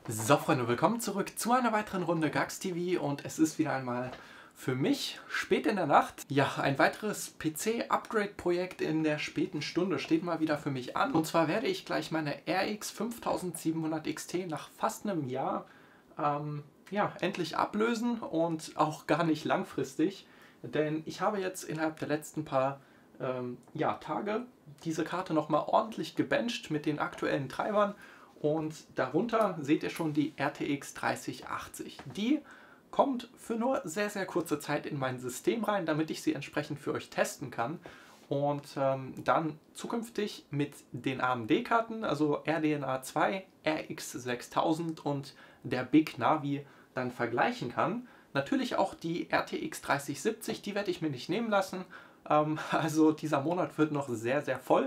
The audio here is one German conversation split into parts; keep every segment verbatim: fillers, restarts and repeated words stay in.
So Freunde, willkommen zurück zu einer weiteren Runde Gax T V und es ist wieder einmal für mich spät in der Nacht. Ja, ein weiteres P C-Upgrade-Projekt in der späten Stunde steht mal wieder für mich an. Und zwar werde ich gleich meine R X fünftausendsiebenhundert X T nach fast einem Jahr ähm, ja, endlich ablösen und auch gar nicht langfristig. Denn ich habe jetzt innerhalb der letzten paar ähm, ja, Tage diese Karte nochmal ordentlich gebencht mit den aktuellen Treibern. Und darunter seht ihr schon die R T X dreißig achtzig. Die kommt für nur sehr, sehr kurze Zeit in mein System rein, damit ich sie entsprechend für euch testen kann. Und ähm, dann zukünftig mit den A M D-Karten, also R D N A zwei, R X sechstausend und der Big Navi dann vergleichen kann. Natürlich auch die R T X dreißig siebzig, die werde ich mir nicht nehmen lassen. Ähm, also dieser Monat wird noch sehr, sehr voll.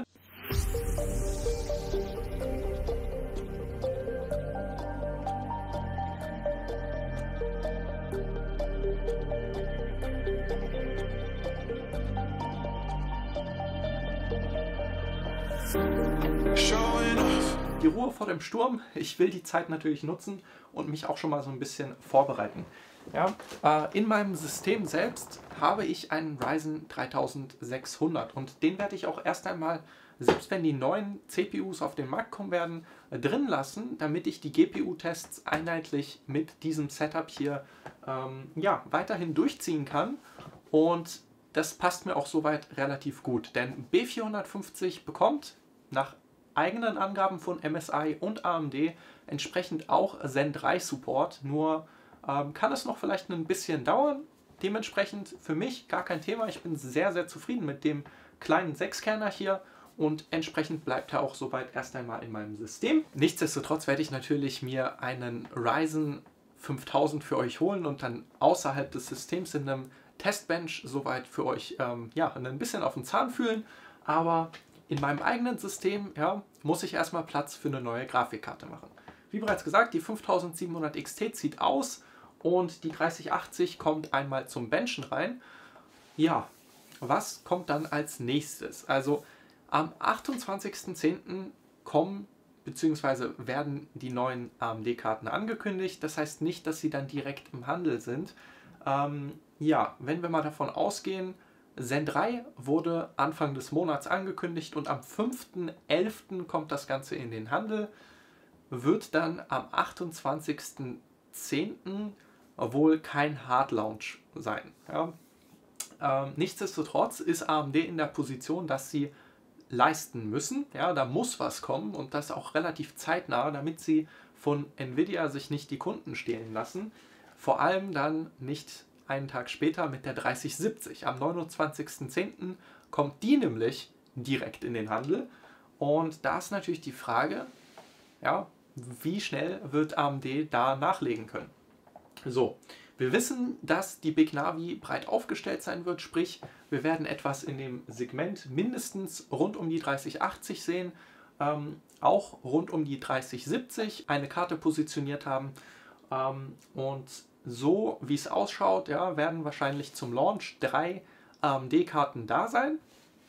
Die Ruhe vor dem Sturm, ich will die Zeit natürlich nutzen und mich auch schon mal so ein bisschen vorbereiten. Ja, äh, in meinem System selbst habe ich einen Ryzen dreitausendsechshundert und den werde ich auch erst einmal, selbst wenn die neuen C P Us auf den Markt kommen werden, äh, drin lassen, damit ich die G P U-Tests einheitlich mit diesem Setup hier ähm, ja, weiterhin durchziehen kann. Und das passt mir auch soweit relativ gut, denn B vierhundertfünfzig bekommt nach eigenen Angaben von M S I und A M D entsprechend auch Zen drei Support, nur ähm, kann es noch vielleicht ein bisschen dauern. Dementsprechend für mich gar kein Thema, ich bin sehr, sehr zufrieden mit dem kleinen Sechskerner hier und entsprechend bleibt er auch soweit erst einmal in meinem System. Nichtsdestotrotz werde ich natürlich mir einen Ryzen fünftausend für euch holen und dann außerhalb des Systems in einem Testbench soweit für euch ähm, ja, ein bisschen auf den Zahn fühlen, aber in meinem eigenen System ja, muss ich erstmal Platz für eine neue Grafikkarte machen. Wie bereits gesagt, die fünftausendsiebenhundert X T zieht aus und die dreißig achtzig kommt einmal zum Benchen rein. Ja, was kommt dann als nächstes? Also am achtundzwanzigsten zehnten kommen bzw. werden die neuen A M D-Karten angekündigt. Das heißt nicht, dass sie dann direkt im Handel sind. Ähm, ja, wenn wir mal davon ausgehen, Zen drei wurde Anfang des Monats angekündigt und am fünften elften kommt das Ganze in den Handel, wird dann am achtundzwanzigsten zehnten wohl kein Hard Launch sein. Ja. Ähm, nichtsdestotrotz ist A M D in der Position, dass sie leisten müssen. Ja, da muss was kommen und das auch relativ zeitnah, damit sie von Nvidia sich nicht die Kunden stehlen lassen. Vor allem dann nicht einen Tag später mit der dreißig siebzig. Am neunundzwanzigsten zehnten kommt die nämlich direkt in den Handel. Und da ist natürlich die Frage, ja, wie schnell wird A M D da nachlegen können. So, wir wissen, dass die Big Navi breit aufgestellt sein wird, sprich, wir werden etwas in dem Segment mindestens rund um die dreißig achtzig sehen, ähm, auch rund um die dreißig siebzig eine Karte positioniert haben. Ähm, und so wie es ausschaut, ja, werden wahrscheinlich zum Launch drei A M D-Karten da sein.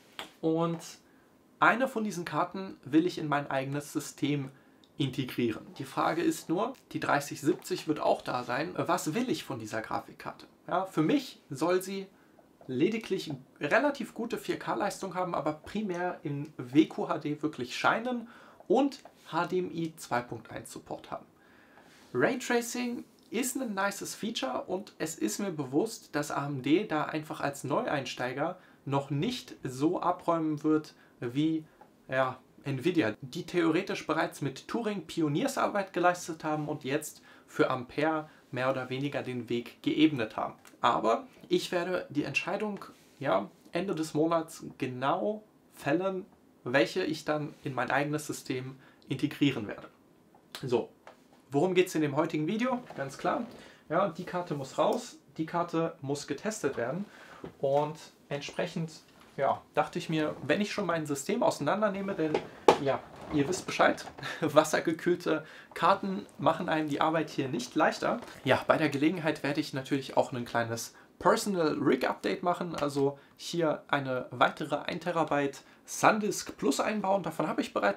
Und eine von diesen Karten will ich in mein eigenes System integrieren. Die Frage ist nur, die dreißig siebzig wird auch da sein. Was will ich von dieser Grafikkarte? Ja, für mich soll sie lediglich relativ gute vier K-Leistung haben, aber primär in W Q H D wirklich scheinen und H D M I zwei Punkt eins Support haben. Raytracing ist ein nices Feature und es ist mir bewusst, dass A M D da einfach als Neueinsteiger noch nicht so abräumen wird wie ja, Nvidia, die theoretisch bereits mit Turing Pioniersarbeit geleistet haben und jetzt für Ampere mehr oder weniger den Weg geebnet haben. Aber ich werde die Entscheidung ja, Ende des Monats genau fällen, welche ich dann in mein eigenes System integrieren werde. So. Worum geht es in dem heutigen Video? Ganz klar, ja, die Karte muss raus, die Karte muss getestet werden und entsprechend ja, dachte ich mir, wenn ich schon mein System auseinandernehme, denn ja, ihr wisst Bescheid, wassergekühlte Karten machen einem die Arbeit hier nicht leichter. Ja, bei der Gelegenheit werde ich natürlich auch ein kleines Personal Rig Update machen, also hier eine weitere ein Terabyte SanDisk Plus einbauen, davon habe ich bereits eine.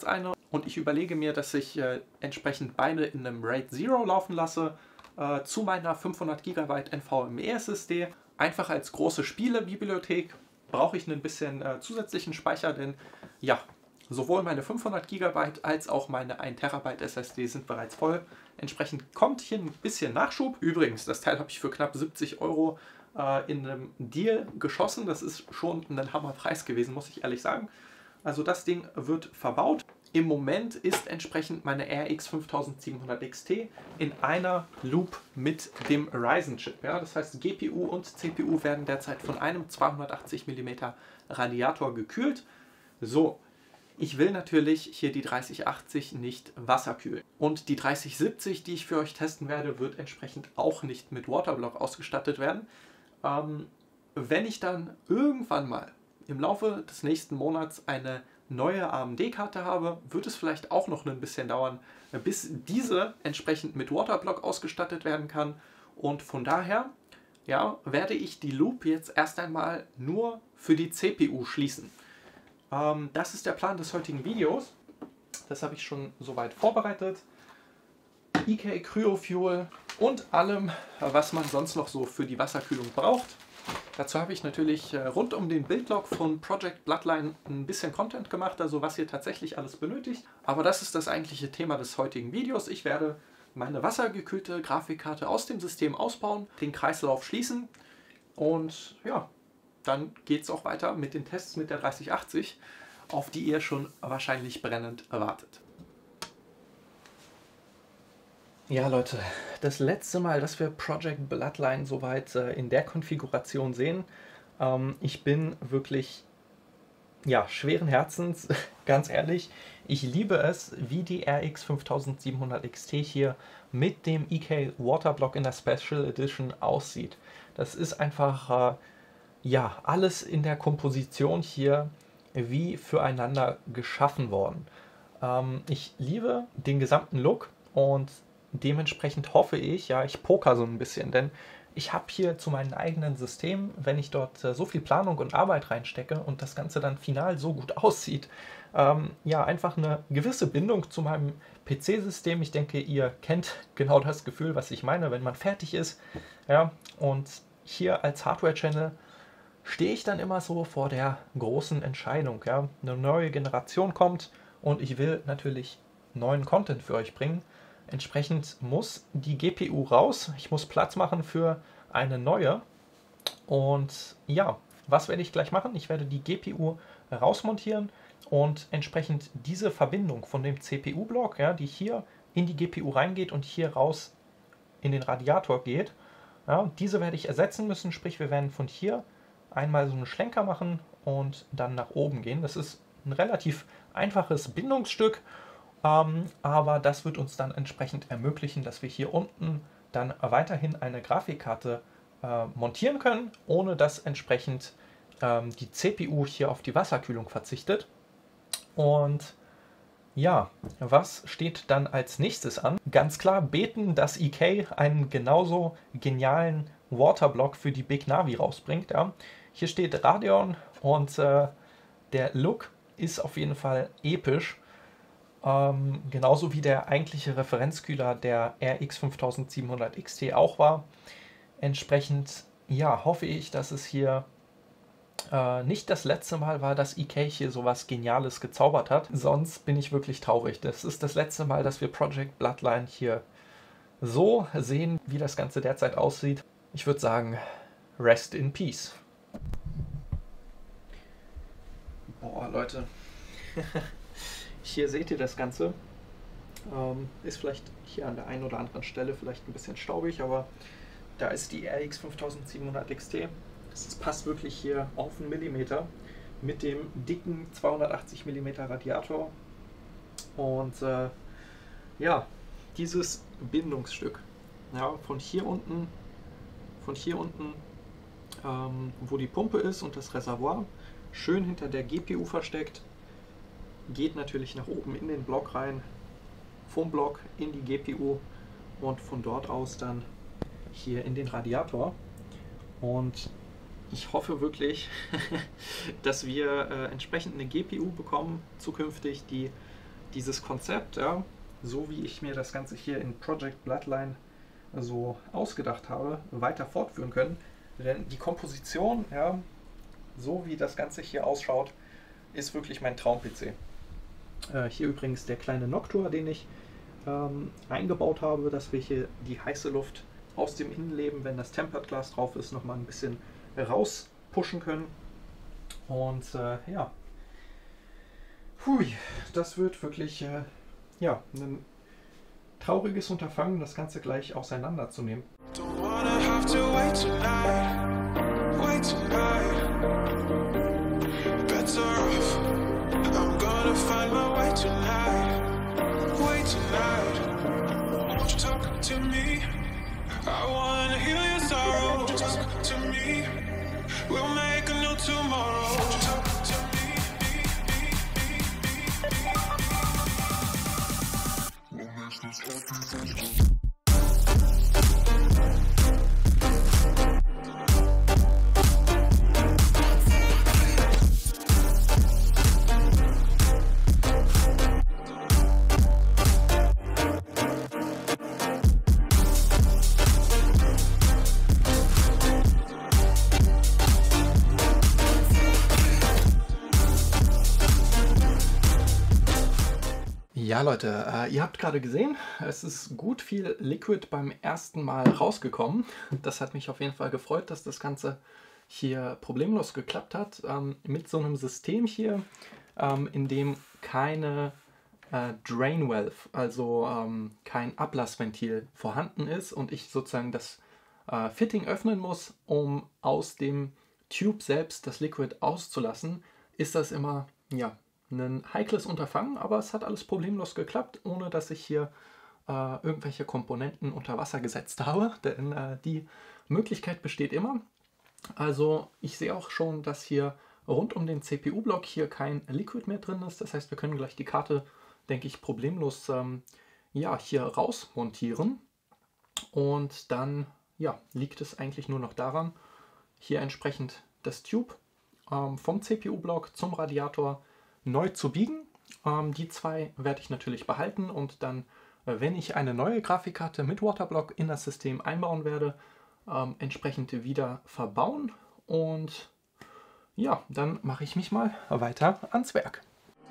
und ich überlege mir, dass ich äh, entsprechend beide in einem RAID Zero laufen lasse, äh, zu meiner fünfhundert Gigabyte NVMe S S D. Einfach als große Spielebibliothek brauche ich ein bisschen äh, zusätzlichen Speicher, denn ja, sowohl meine fünfhundert Gigabyte als auch meine ein Terabyte S S D sind bereits voll. Entsprechend kommt hier ein bisschen Nachschub. Übrigens, das Teil habe ich für knapp siebzig Euro äh, in einem Deal geschossen. Das ist schon ein Hammerpreis gewesen, muss ich ehrlich sagen. Also das Ding wird verbaut. Im Moment ist entsprechend meine R X fünftausendsiebenhundert X T in einer Loop mit dem Ryzen-Chip. Ja? Das heißt, G P U und C P U werden derzeit von einem zweihundertachtzig Millimeter Radiator gekühlt. So, ich will natürlich hier die dreißig achtzig nicht wasserkühlen. Und die dreißig siebzig, die ich für euch testen werde, wird entsprechend auch nicht mit Waterblock ausgestattet werden. Ähm, wenn ich dann irgendwann mal im Laufe des nächsten Monats eine neue A M D-Karte habe, wird es vielleicht auch noch ein bisschen dauern, bis diese entsprechend mit Waterblock ausgestattet werden kann. Und von daher ja, werde ich die Loop jetzt erst einmal nur für die C P U schließen. Ähm, das ist der Plan des heutigen Videos. Das habe ich schon soweit vorbereitet. E K Cryofuel und allem, was man sonst noch so für die Wasserkühlung braucht. Dazu habe ich natürlich rund um den Buildlog von Project Bloodline ein bisschen Content gemacht, also was ihr tatsächlich alles benötigt. Aber das ist das eigentliche Thema des heutigen Videos. Ich werde meine wassergekühlte Grafikkarte aus dem System ausbauen, den Kreislauf schließen und ja, dann geht es auch weiter mit den Tests mit der dreißig achtzig, auf die ihr schon wahrscheinlich brennend erwartet. Ja Leute, das letzte Mal, dass wir Project Bloodline soweit äh, in der Konfiguration sehen, ähm, ich bin wirklich ja, schweren Herzens, ganz ehrlich, ich liebe es, wie die R X fünftausendsiebenhundert X T hier mit dem E K Waterblock in der Special Edition aussieht. Das ist einfach, äh, ja, alles in der Komposition hier wie füreinander geschaffen worden. Ähm, ich liebe den gesamten Look und dementsprechend hoffe ich, ja, ich poker so ein bisschen, denn ich habe hier zu meinem eigenen System, wenn ich dort äh, so viel Planung und Arbeit reinstecke und das Ganze dann final so gut aussieht, ähm, ja, einfach eine gewisse Bindung zu meinem P C-System. Ich denke, ihr kennt genau das Gefühl, was ich meine, wenn man fertig ist. Ja, und hier als Hardware-Channel stehe ich dann immer so vor der großen Entscheidung. Ja, eine neue Generation kommt und ich will natürlich neuen Content für euch bringen. Entsprechend muss die G P U raus. Ich muss Platz machen für eine neue. Und ja, was werde ich gleich machen? Ich werde die G P U rausmontieren und entsprechend diese Verbindung von dem C P U-Block, ja, die hier in die G P U reingeht und hier raus in den Radiator geht, ja, diese werde ich ersetzen müssen. Sprich, wir werden von hier einmal so einen Schlenker machen und dann nach oben gehen. Das ist ein relativ einfaches Bindungsstück. Ähm, aber das wird uns dann entsprechend ermöglichen, dass wir hier unten dann weiterhin eine Grafikkarte äh, montieren können, ohne dass entsprechend ähm, die C P U hier auf die Wasserkühlung verzichtet. Und ja, was steht dann als nächstes an? Ganz klar beten, dass E K einen genauso genialen Waterblock für die Big Navi rausbringt. Ja. Hier steht Radeon und äh, der Look ist auf jeden Fall episch. Ähm, genauso wie der eigentliche Referenzkühler der R X fünftausendsiebenhundert X T auch war. Entsprechend, ja, hoffe ich, dass es hier äh, nicht das letzte Mal war, dass E K hier sowas Geniales gezaubert hat. Sonst bin ich wirklich traurig. Das ist das letzte Mal, dass wir Project Bloodline hier so sehen, wie das Ganze derzeit aussieht. Ich würde sagen, rest in peace. Boah, Leute. Hier seht ihr das Ganze. Ähm, ist vielleicht hier an der einen oder anderen Stelle vielleicht ein bisschen staubig, aber da ist die R X fünftausendsiebenhundert X T. Das passt wirklich hier auf einen Millimeter mit dem dicken zweihundertachtzig Millimeter Radiator. Und äh, ja, dieses Bindungsstück, ja, von hier unten, von hier unten, ähm, wo die Pumpe ist und das Reservoir, schön hinter der G P U versteckt, geht natürlich nach oben in den Block rein, vom Block in die G P U und von dort aus dann hier in den Radiator. Und ich hoffe wirklich, dass wir äh, entsprechend eine G P U bekommen, zukünftig, die dieses Konzept, ja, so wie ich mir das Ganze hier in Project Bloodline so ausgedacht habe, weiter fortführen können. Denn die Komposition, ja, so wie das Ganze hier ausschaut, ist wirklich mein Traum-P C. Äh, hier übrigens der kleine Noctua, den ich ähm, eingebaut habe, dass wir hier die heiße Luft aus dem Innenleben, wenn das Tempered Glass drauf ist, nochmal ein bisschen rauspushen können. Und äh, ja, Hui, das wird wirklich äh, ja, ein trauriges Unterfangen, das Ganze gleich auseinanderzunehmen. Ja Leute, äh, ihr habt gerade gesehen, es ist gut viel Liquid beim ersten Mal rausgekommen. Das hat mich auf jeden Fall gefreut, dass das Ganze hier problemlos geklappt hat. Ähm, mit so einem System hier, ähm, in dem keine äh, Drain Valve, also ähm, kein Ablassventil vorhanden ist und ich sozusagen das äh, Fitting öffnen muss, um aus dem Tube selbst das Liquid auszulassen, ist das immer, ja, ein heikles Unterfangen, aber es hat alles problemlos geklappt, ohne dass ich hier äh, irgendwelche Komponenten unter Wasser gesetzt habe, denn äh, die Möglichkeit besteht immer. Also ich sehe auch schon, dass hier rund um den C P U-Block hier kein Liquid mehr drin ist. Das heißt, wir können gleich die Karte, denke ich, problemlos ähm, ja, hier rausmontieren. Und dann ja, liegt es eigentlich nur noch daran, hier entsprechend das Tube ähm, vom C P U-Block zum Radiator neu zu biegen. Ähm, die zwei werde ich natürlich behalten und dann, äh, wenn ich eine neue Grafikkarte mit Waterblock in das System einbauen werde, ähm, entsprechend wieder verbauen. Und ja, dann mache ich mich mal weiter ans Werk.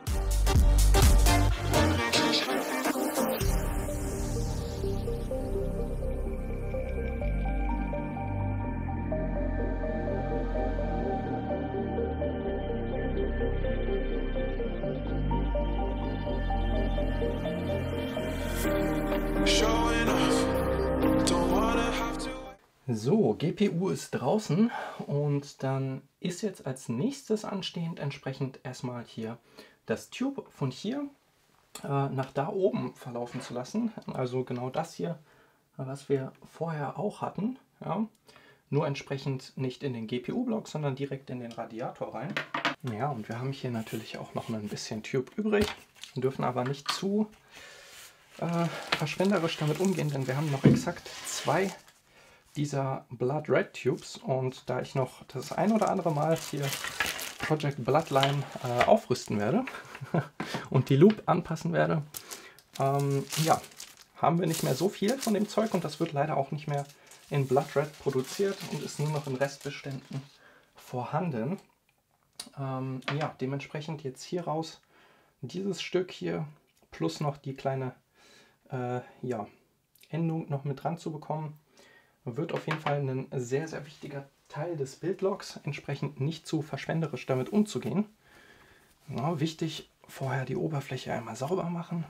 So, G P U ist draußen und dann ist jetzt als nächstes anstehend entsprechend erstmal hier das Tube von hier äh, nach da oben verlaufen zu lassen. Also genau das hier, was wir vorher auch hatten. Ja. Nur entsprechend nicht in den G P U-Block, sondern direkt in den Radiator rein. Ja, und wir haben hier natürlich auch noch ein bisschen Tube übrig. Wir dürfen aber nicht zu äh, verschwenderisch damit umgehen, denn wir haben noch exakt zwei dieser Blood Red Tubes, und da ich noch das ein oder andere Mal hier Project Bloodline äh, aufrüsten werde und die Loop anpassen werde, ähm, ja, haben wir nicht mehr so viel von dem Zeug, und das wird leider auch nicht mehr in Blood Red produziert und ist nur noch in Restbeständen vorhanden. Ähm, ja, dementsprechend jetzt hier raus dieses Stück hier plus noch die kleine äh, ja, Endung noch mit dran zu bekommen, wird auf jeden Fall ein sehr, sehr wichtiger Teil des Buildlogs, entsprechend nicht zu verschwenderisch damit umzugehen. Ja, wichtig, vorher die Oberfläche einmal sauber machen.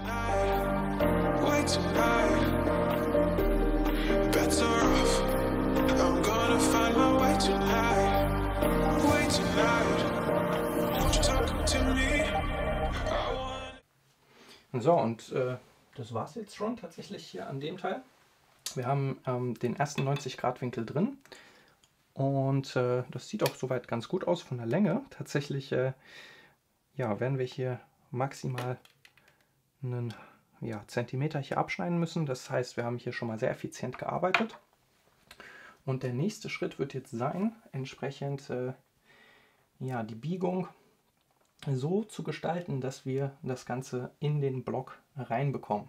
So, und äh, das war es jetzt schon tatsächlich hier an dem Teil. Wir haben ähm, den ersten neunzig Grad Winkel drin und äh, das sieht auch soweit ganz gut aus von der Länge. Tatsächlich äh, ja, werden wir hier maximal einen ja, Zentimeter hier abschneiden müssen. Das heißt, wir haben hier schon mal sehr effizient gearbeitet. Und der nächste Schritt wird jetzt sein, entsprechend äh, ja, die Biegung so zu gestalten, dass wir das Ganze in den Block reinbekommen.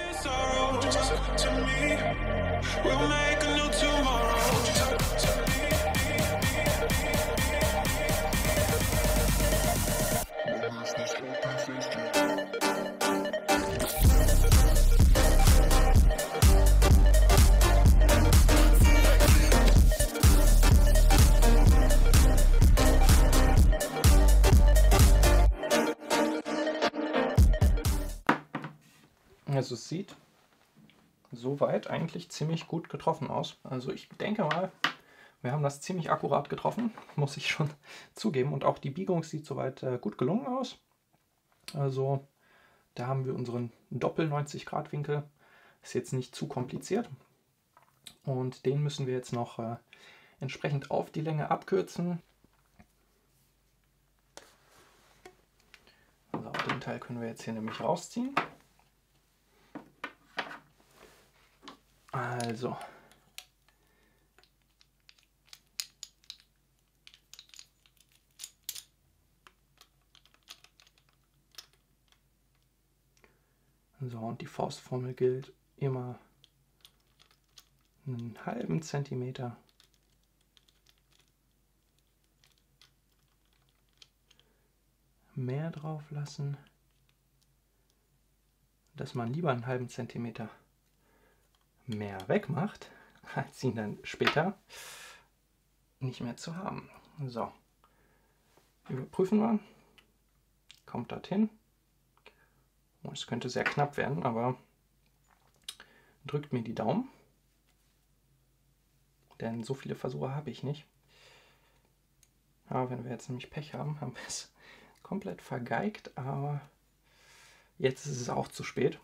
Also es sieht soweit eigentlich ziemlich gut getroffen aus. Also ich denke mal, wir haben das ziemlich akkurat getroffen, muss ich schon zugeben. Und auch die Biegung sieht soweit äh, gut gelungen aus. Also da haben wir unseren Doppel neunzig Grad Winkel. Ist jetzt nicht zu kompliziert. Und den müssen wir jetzt noch äh, entsprechend auf die Länge abkürzen. Also den Teil können wir jetzt hier nämlich rausziehen. Also, so, und die Faustformel gilt immer einen halben Zentimeter mehr drauf lassen, dass man lieber einen halben Zentimeter mehr wegmacht, als ihn dann später nicht mehr zu haben. So, überprüfen wir, kommt dorthin. Oh, es könnte sehr knapp werden, aber drückt mir die Daumen, denn so viele Versuche habe ich nicht. Aber wenn wir jetzt nämlich Pech haben, haben wir es komplett vergeigt, aber jetzt ist es auch zu spät.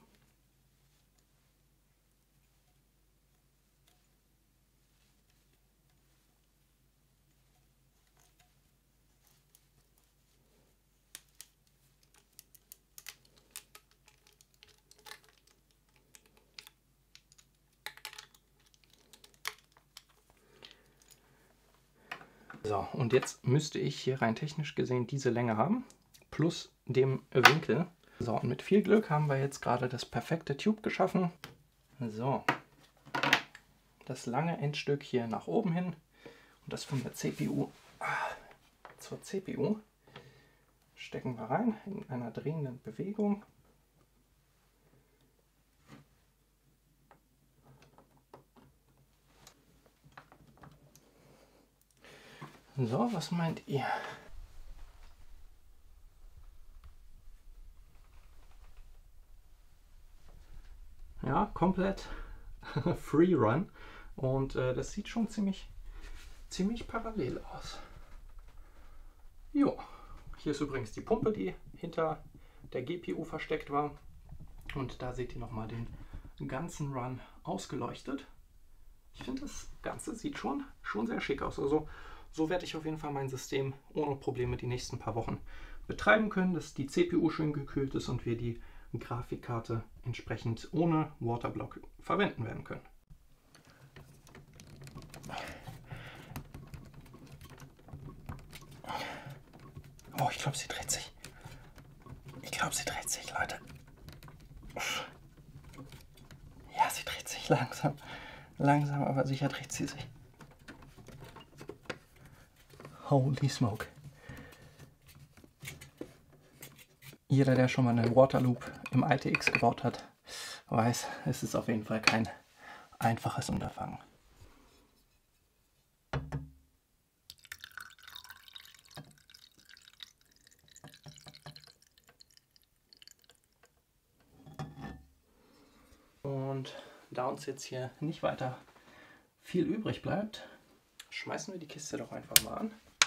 So, und jetzt müsste ich hier rein technisch gesehen diese Länge haben, plus dem Winkel. So, und mit viel Glück haben wir jetzt gerade das perfekte Tube geschaffen. So, das lange Endstück hier nach oben hin und das von der C P U zur C P U stecken wir rein in einer drehenden Bewegung. So, was meint ihr? Ja, komplett Free Run und äh, das sieht schon ziemlich, ziemlich parallel aus. Jo, hier ist übrigens die Pumpe, die hinter der G P U versteckt war und da seht ihr nochmal den ganzen Run ausgeleuchtet. Ich finde, das Ganze sieht schon, schon sehr schick aus. Also so werde ich auf jeden Fall mein System ohne Probleme die nächsten paar Wochen betreiben können, dass die C P U schön gekühlt ist und wir die Grafikkarte entsprechend ohne Waterblock verwenden werden können. Oh, ich glaube, sie dreht sich. Ich glaube, sie dreht sich, Leute. Ja, sie dreht sich langsam. Langsam, aber sicher dreht sie sich. Holy smoke. Jeder, der schon mal einen Waterloop im I T X gebaut hat, weiß, es ist auf jeden Fall kein einfaches Unterfangen. Und da uns jetzt hier nicht weiter viel übrig bleibt, schmeißen wir die Kiste doch einfach mal an.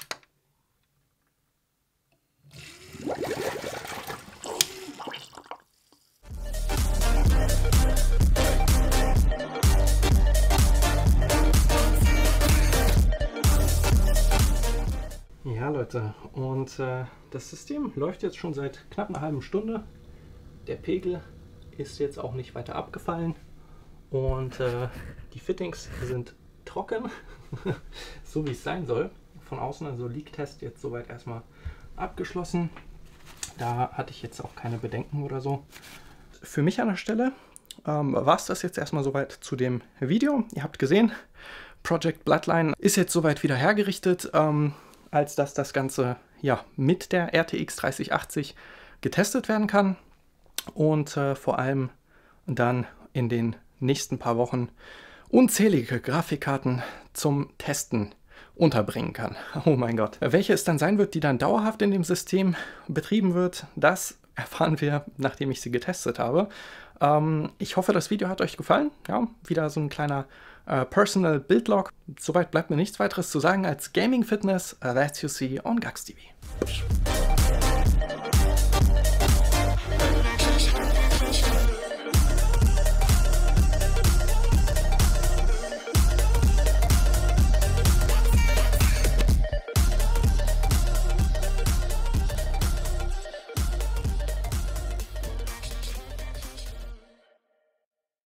Ja, Leute, und äh, das System läuft jetzt schon seit knapp einer halben Stunde. Der Pegel ist jetzt auch nicht weiter abgefallen und äh, die Fittings sind trocken, so wie es sein soll. Von außen, also Leak-Test jetzt soweit erstmal abgeschlossen. Da hatte ich jetzt auch keine Bedenken oder so. Für mich an der Stelle ähm, war es das jetzt erstmal soweit zu dem Video. Ihr habt gesehen, Project Bloodline ist jetzt soweit wieder hergerichtet, ähm, als dass das Ganze ja, mit der R T X dreißig achtzig getestet werden kann und äh, vor allem dann in den nächsten paar Wochen unzählige Grafikkarten zum Testen unterbringen kann. Oh mein Gott. Welche es dann sein wird, die dann dauerhaft in dem System betrieben wird, das erfahren wir, nachdem ich sie getestet habe. Ähm, ich hoffe, das Video hat euch gefallen. Ja, wieder so ein kleiner äh, Personal Build-Log. Soweit bleibt mir nichts weiteres zu sagen als Gaming Fitness, uh, that you see on Gax T V.